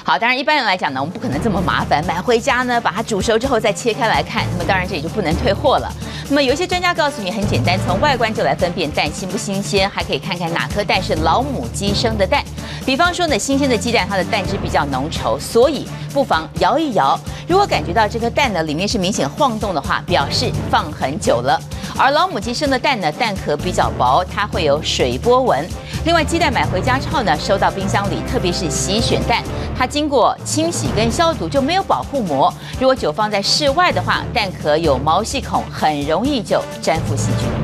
好，当然一般人来讲呢，我们不可能这么麻烦，买回家呢把它煮熟之后再切开来看，那么当然这里就不能退货了。那么有一些专家告诉你，很简单，从外观就来分辨蛋新不新鲜，还可以看看哪颗蛋是老母鸡生的蛋。比方说呢，新鲜的鸡蛋它的蛋汁比较浓稠，所以不妨摇一摇，如果感觉到这颗蛋呢里面是明显晃动的话，表示放很久了。而老母鸡生的蛋呢，蛋壳比较薄，它会有水波纹。另外，鸡蛋买回家之后呢，收到冰箱里，特别是洗选蛋，它经过清洗跟消毒就没有保护膜。如果久放在室外的话，蛋壳有毛细孔，很容易就沾附细菌。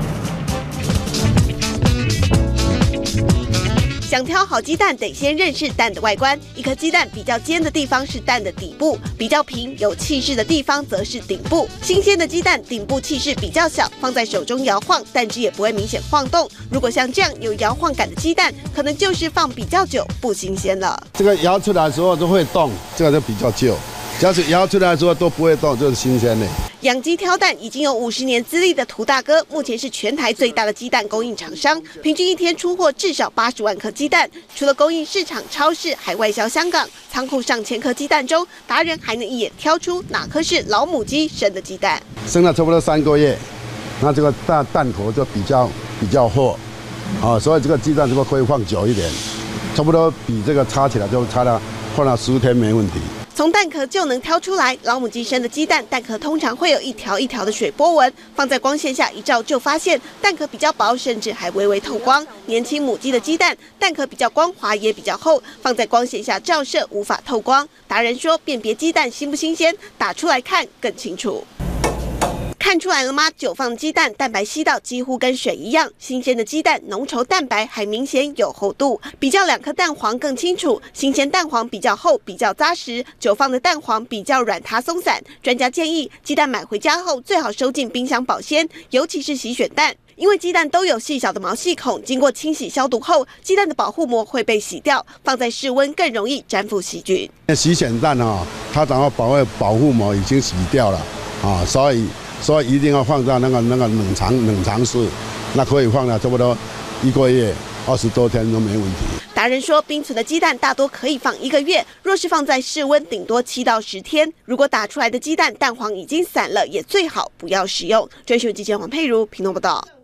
想挑好鸡蛋，得先认识蛋的外观。一颗鸡蛋比较尖的地方是蛋的底部，比较平有气势的地方则是顶部。新鲜的鸡蛋顶部气势比较小，放在手中摇晃，蛋汁也不会明显晃动。如果像这样有摇晃感的鸡蛋，可能就是放比较久，不新鲜了。 这个摇出来的时候都会动，这个就比较旧。假使摇出来的时候都不会动，就是新鲜的。 养鸡挑蛋已经有50年资历的涂大哥，目前是全台最大的鸡蛋供应厂商，平均一天出货至少80万颗鸡蛋。除了供应市场、超市，还外销香港。仓库上千颗鸡蛋中，达人还能一眼挑出哪颗是老母鸡生的鸡蛋。 生了差不多3个月，那这个蛋壳就比较厚，所以这个鸡蛋这个可以放久一点，差不多比这个插起来就插了放了10天没问题。 从蛋壳就能挑出来，老母鸡生的鸡蛋，蛋壳通常会有一条一条的水波纹，放在光线下一照就发现蛋壳比较薄，甚至还微微透光。年轻母鸡的鸡蛋，蛋壳比较光滑，也比较厚，放在光线下照射无法透光。达人说，辨别鸡蛋新不新鲜，打出来看更清楚。看出来了吗？久放的鸡蛋蛋白稀到几乎跟水一样，新鲜的鸡蛋浓稠蛋白还明显有厚度。比较2颗蛋黄更清楚，新鲜蛋黄比较厚，比较扎实；久放的蛋黄比较软塌松散。专家建议，鸡蛋买回家后最好收进冰箱保鲜，尤其是洗选蛋。因为鸡蛋都有细小的毛细孔，经过清洗消毒后，鸡蛋的保护膜会被洗掉，放在室温更容易沾附细菌。 洗选蛋它然后保护膜已经洗掉了所以一定要放在那个冷藏室，那可以放了差不多1个月，20多天都没问题。 达人说，冰存的鸡蛋大多可以放1个月，若是放在室温，顶多7到10天。如果打出来的鸡蛋蛋黄已经散了，也最好不要食用。追寻记者黄佩如，屏东报道。